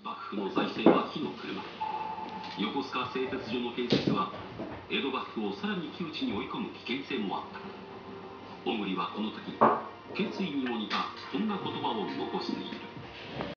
幕府の財政は火の車。横須賀製鉄所の建設は江戸幕府をさらに窮地に追い込む危険性もあった。小栗はこの時決意にも似たこんな言葉を残している。